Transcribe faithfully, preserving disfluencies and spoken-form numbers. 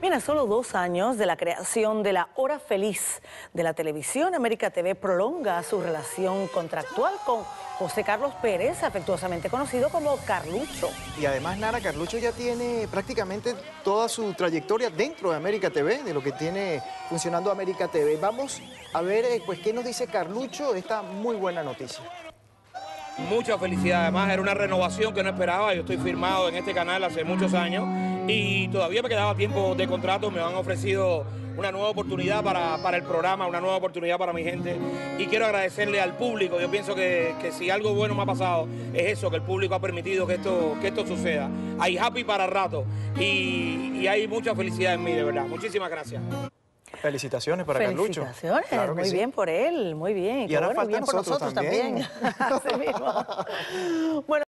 Bien, a solo dos años de la creación de la Hora Feliz de la televisión, América T V prolonga su relación contractual con José Carlos Pérez, afectuosamente conocido como Carlucho. Y además, Nara, Carlucho ya tiene prácticamente toda su trayectoria dentro de América T V, de lo que tiene funcionando América T V. Vamos a ver, eh, pues, qué nos dice Carlucho de esta muy buena noticia. Mucha felicidad, además era una renovación que no esperaba. Yo estoy firmado en este canal hace muchos años y todavía me quedaba tiempo de contrato. Me han ofrecido una nueva oportunidad para, para el programa, una nueva oportunidad para mi gente, y quiero agradecerle al público. Yo pienso que, que si algo bueno me ha pasado es eso, que el público ha permitido que esto, que esto suceda. Hay happy para rato y, y hay mucha felicidad en mí, de verdad. Muchísimas gracias. Felicitaciones para Carlucho. Felicitaciones, Claro que muy sí. bien por él, muy bien. Y Qué ahora bueno, falta bien por nosotros nosotros también. también. Así mismo. Bueno.